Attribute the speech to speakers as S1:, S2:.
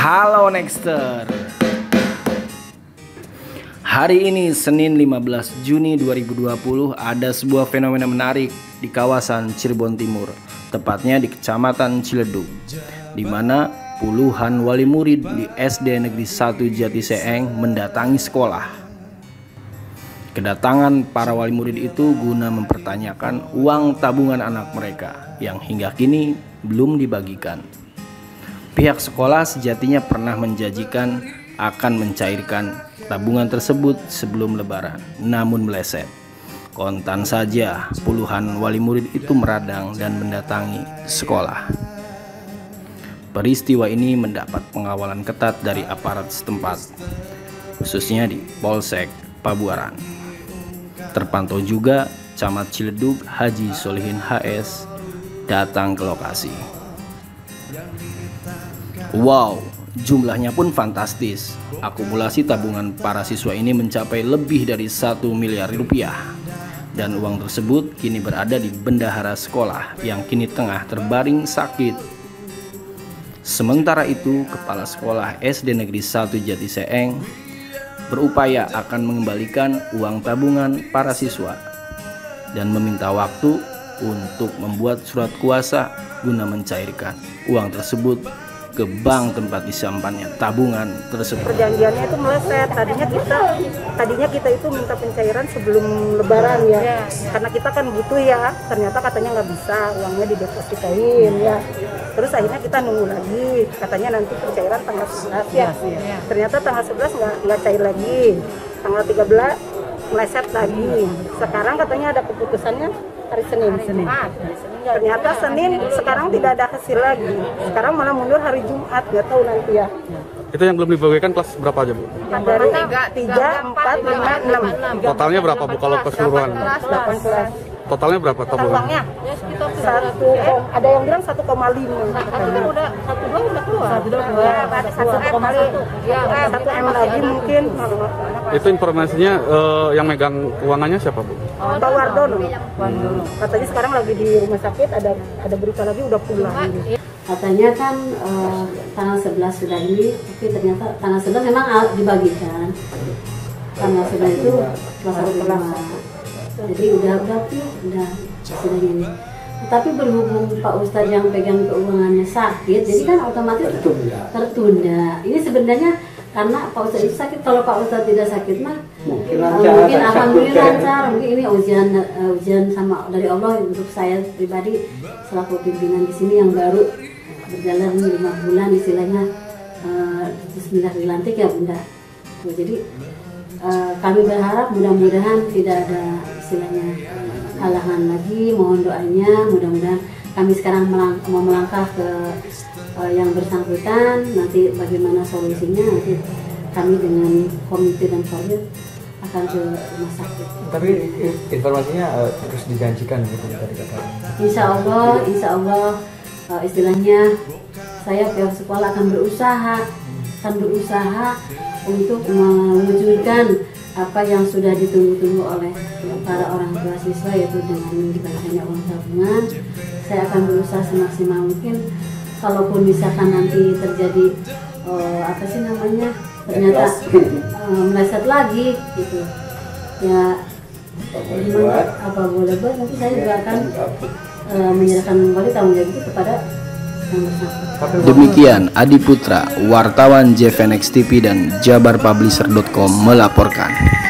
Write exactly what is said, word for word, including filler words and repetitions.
S1: Halo Nexter. Hari ini Senin lima belas Juni dua ribu dua puluh ada sebuah fenomena menarik di kawasan Cirebon Timur, tepatnya di Kecamatan Ciledug, di mana puluhan wali murid di S D Negeri satu Jatiseeng mendatangi sekolah. Kedatangan para wali murid itu guna mempertanyakan uang tabungan anak mereka yang hingga kini belum dibagikan. Pihak sekolah sejatinya pernah menjanjikan akan mencairkan tabungan tersebut sebelum Lebaran, namun meleset. Kontan saja puluhan wali murid itu meradang dan mendatangi sekolah. Peristiwa ini mendapat pengawalan ketat dari aparat setempat, khususnya di Polsek Pabuaran. Terpantau juga Camat Ciledug Haji Solihin H S datang ke lokasi. Wow, jumlahnya pun fantastis. Akumulasi tabungan para siswa ini mencapai lebih dari satu miliar rupiah. Dan uang tersebut kini berada di bendahara sekolah yang kini tengah terbaring sakit. Sementara itu, Kepala Sekolah S D Negeri satu Jatiseeng berupaya akan mengembalikan uang tabungan para siswa dan meminta waktu untuk membuat surat kuasa guna mencairkan uang tersebut ke bank tempat disimpannya tabungan tersebut.
S2: Perjanjiannya itu meleset. Tadinya kita tadinya kita itu minta pencairan sebelum Lebaran ya, ya. Karena kita kan butuh ya. Ternyata katanya nggak bisa, uangnya didepositoin ya. Terus akhirnya kita nunggu lagi. Katanya nanti pencairan tanggal sebelas ya. ya. ya. Ternyata tanggal sebelas nggak nggak cair lagi. Tanggal tiga belas meleset lagi. Sekarang katanya ada keputusannya hari Senin. Senin. Ternyata Senin sekarang tidak ada hasil lagi. Sekarang malah mundur hari Jumat, nggak tahu nanti ya.
S3: Itu yang belum dibagikan kelas berapa aja, Bu?
S2: Dari tiga, empat, lima, enam.
S3: Totalnya berapa, Bu, kalau keseluruhan?
S2: delapan kelas.
S3: Totalnya berapa tabungan?
S2: Satu, ada yang bilang satu koma lima. Udah satu dua udah keluar. Satu dua keluar. Ada satu koma satu. Satu m lagi mungkin.
S3: Itu informasinya uh, yang megang keuangannya siapa, Bu?
S2: Pak Wardono. Katanya sekarang lagi di rumah sakit, ada ada berita lagi udah pulang.
S4: Katanya kan uh, tanggal sebelas sudah ini, tapi ternyata tanggal sebelas memang dibagikan. Tanggal sebelas itu kelas satu kelas. Jadi udah berarti udah sudah ini. Tapi berhubung Pak Ustadz yang pegang keuangannya sakit, jadi kan otomatis tertunda. Ini sebenarnya karena Pak Ustadz itu sakit. Kalau Pak Ustadz tidak sakit mah mungkin, uh, mungkin alhamdulillah lancar. Mungkin ini ujian uh, ujian sama dari Allah untuk saya pribadi selaku pimpinan di sini yang baru berjalan lima bulan istilahnya. Uh, Bismillah dilantik ya Bunda. Nah, jadi uh, kami berharap mudah-mudahan tidak ada istilahnya halangan lagi. Mohon doanya, mudah-mudahan kami sekarang melang mau melangkah ke uh, yang bersangkutan. Nanti bagaimana solusinya, nanti kami dengan komite dan kodir akan ke rumah sakit.
S5: Tapi informasinya uh, terus dijanjikan gitu tadi katanya.
S4: Insya Allah, insya Allah uh, istilahnya saya pihak sekolah akan berusaha, akan berusaha untuk mewujudkan apa yang sudah ditunggu-tunggu oleh para orang tua siswa, yaitu dengan dibagikannya uang tabungan. Saya akan berusaha semaksimal mungkin. Kalaupun misalkan nanti terjadi uh, apa sih namanya ternyata uh, meleset lagi gitu ya, gimana apa boleh buat, nanti saya juga akan uh, menyerahkan kembali tanggung jawab itu kepada yang bersangkutan.
S1: Demikian Adi Putra, wartawan J V N X T V dan Jabar Publisher dot com melaporkan.